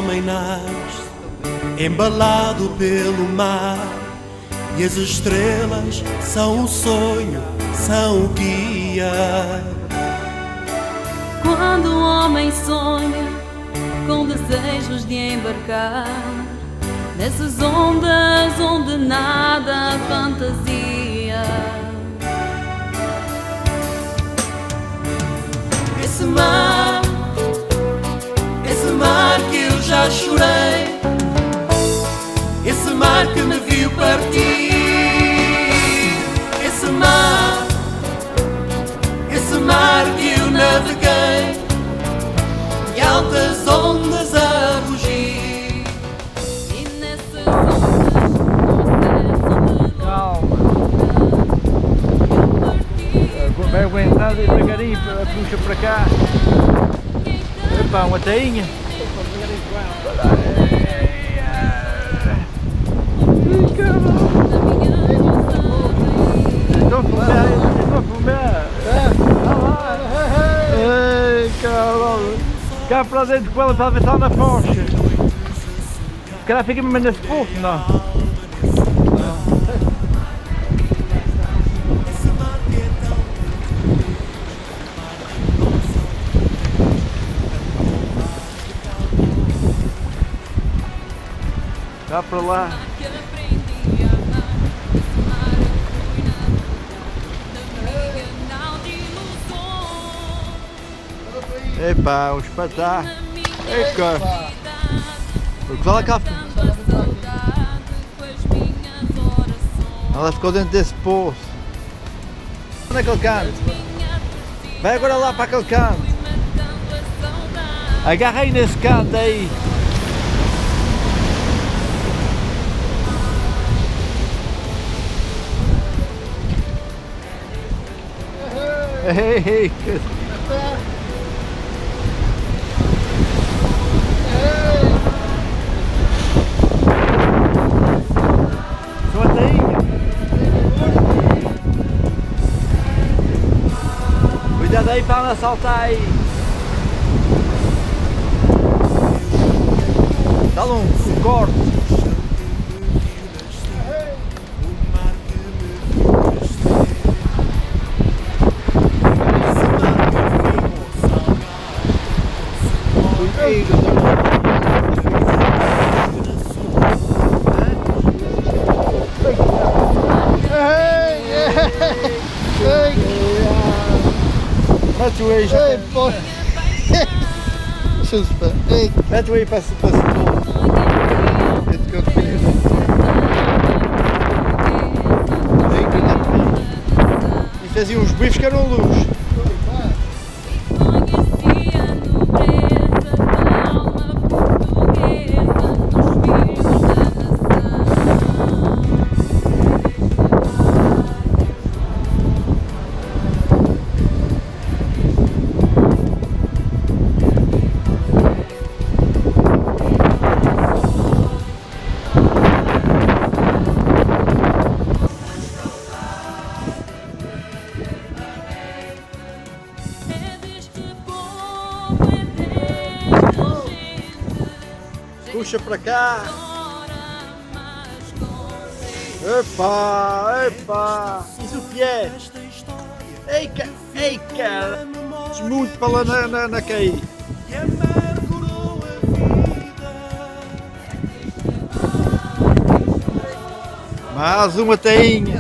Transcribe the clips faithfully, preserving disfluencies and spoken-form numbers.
homem nasce, embalado pelo mar, e as estrelas são o sonho, são o guia. Quando o homem sonha com desejos de embarcar nessas ondas onde nada a fantasia, esse mar, esse mar que eu já chorei, esse mar que me viu partir, esse mar, esse mar que eu naveguei, e altas ondas a rugir, e nessas ondas um acesso Calma. Vai aguentando e devagarinho, puxa para cá. Epá, uma tainha. Estou a fumar, estou a fumar. Ei, caralho. Cá para dentro com ela para ver se ela na focha. Se calhar fica mesmo nesse poço, não? Cá para lá. que aprendi a amar, esse mar arruinado da minha de ilusão. Epá, o espetáculo. Ei, cara. Qual é a café? Ela ficou dentro desse poço. Onde é aquele canto? Vai agora lá para aquele canto. Agarra aí nesse canto aí. Ei, ei, que... Sua tainha. Cuidado aí para não saltar aí. Dá-lhe um, um corte. Mete-o aí, já. Ei, pô. Deixa eu ver. Mete-o aí para se passar. E fazia uns bifes que eram luz. Puxa para cá. Epa, epa. Isso o que é? Ei, ca... Ei, cara. Desmude para lá na, na, na cair. Mais uma tainha.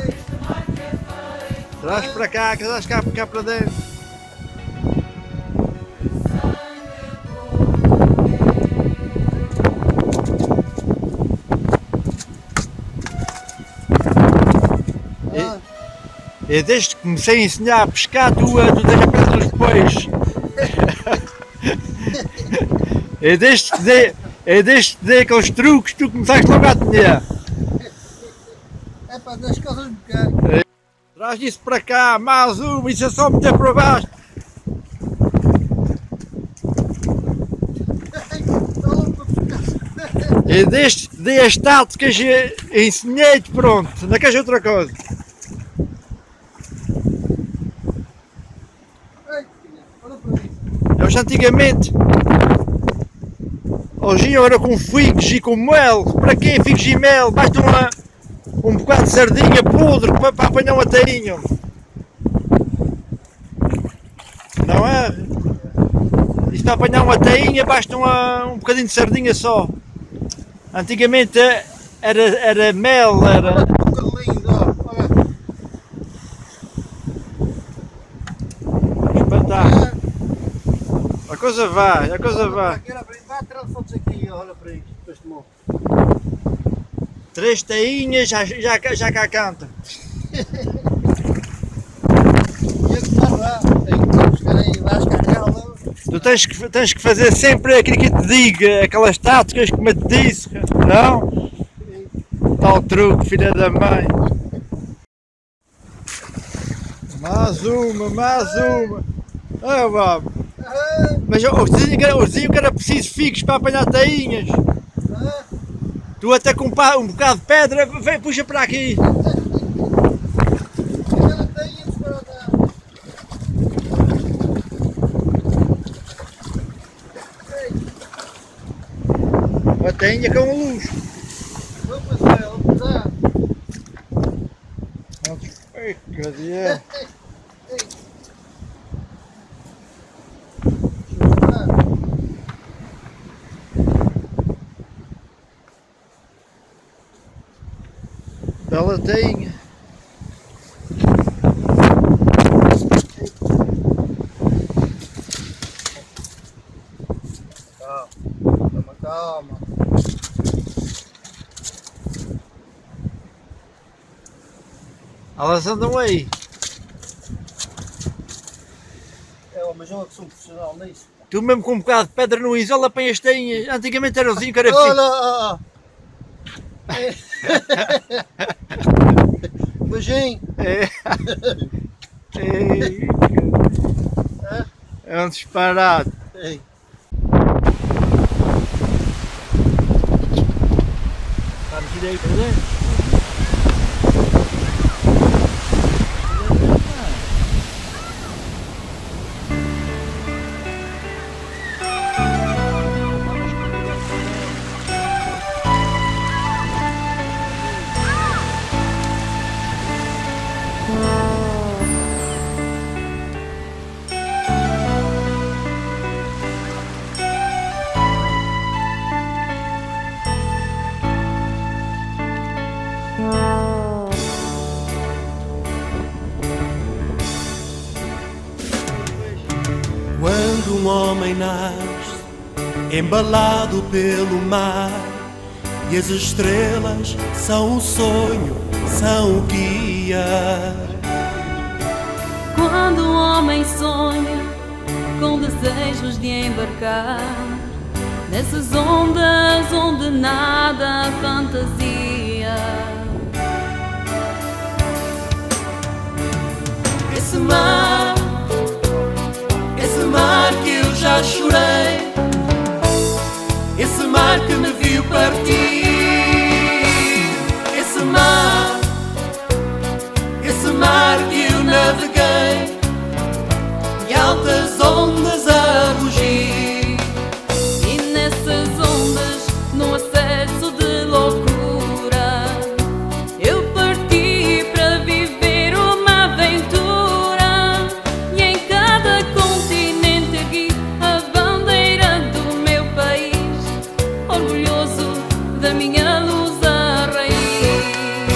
Traz para cá, que traz cá, cá para dentro. E desde que comecei a ensinar a pescar, tu, tu tens a presa dos peixes. E desde que dei, e desde que dei aqueles truques, tu começaste logo a apanhar. É pá, das coisas um bocado. Traz isso para cá, mais uma, isso é só meter para baixo. E desde que dei as táticas, ensinei-te, pronto, não queres outra coisa. Eles antigamente, Hoje agora com figos e com mel. Para quê figos e mel? Basta uma, um bocado de sardinha podre para, para apanhar uma tainha. Não é? Isto para apanhar uma tainha basta uma, um bocadinho de sardinha só. Antigamente era, era mel, era... Espetáculo. A coisa vai, a coisa vai. Três tainhas, já, já, já cá canta. Tu tens que, tens que fazer sempre aquilo que te diga, aquelas táticas como eu te disse, não? Tal truque, filha da mãe. Mais uma, mais uma. Ah, babo. Mas eu dizia que era preciso figos para apanhar tainhas. Tu até com um bocado de pedra, vem, puxa para aqui. Uma tainha com um luxo. Cadê? Bela tainha. Calma, calma. Elas andam aí. É, mas eu é que sou um profissional nisso. Tu mesmo com um bocado de pedra no isola apanhas tainhas. Antigamente era assim que era Olha, fixe. ó, ó. Beijinho. É. É um disparate. Ei. Está metido aí para dentro? Quando um homem nasce, embalado pelo mar, e as estrelas são o sonho, são o guia. Quando um homem sonha com desejos de embarcar nessas ondas onde nada a fantasia. Esse mar, esse mar que eu já chorei, esse mar que me viu partir, esse mar, esse mar que eu naveguei, e altas ondas a rugir, E nessas ondas, num acesso de loucura, eu parti para viver uma aventura. E em cada continente ergui a bandeira do meu país, orgulhoso da minha luz a raiz.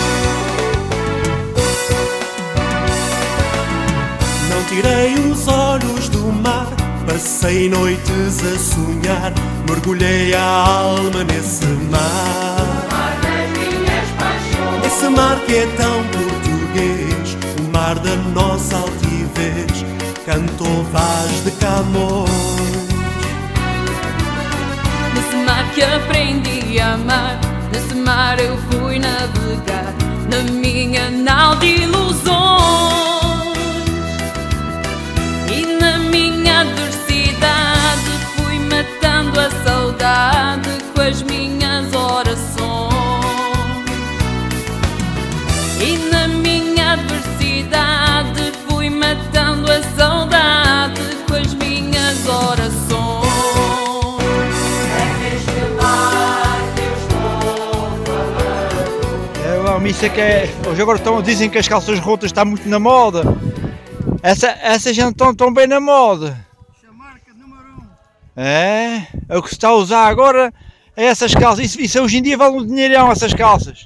Não tirei os olhos do mar, passei noites a sonhar, mergulhei a alma nesse mar. Esse mar que é tão português, o mar da nossa altivez, cantou vaz de Camões. Nesse mar que aprendi a amar, nesse mar eu fui navegar, na minha nau de ilusões. E na minha adversidade fui matando a saudade com as minhas orações. E na minha adversidade fui matando a saudade com as minhas orações. Homem, isso é que é. Hoje agora estão, dizem que as calças rotas estão muito na moda. Essa, essas já não estão tão bem na moda. Essa é a marca número um. É, é o que se está a usar agora, é essas calças. Isso, isso hoje em dia vale um dinheirão, essas calças.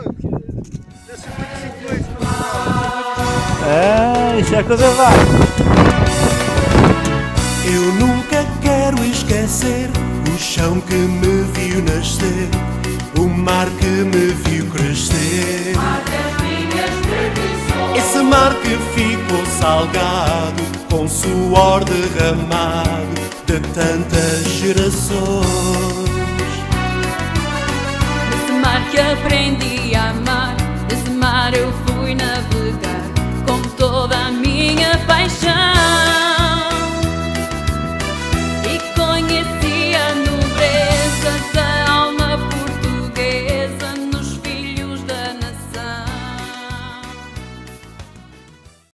É, isso é coisa vá. Eu nunca quero esquecer o chão que me viu nascer, o mar que me viu crescer. Esse mar que ficou salgado, com suor derramado de tantas gerações. Nesse mar que aprendi a amar, nesse mar eu fui navegar.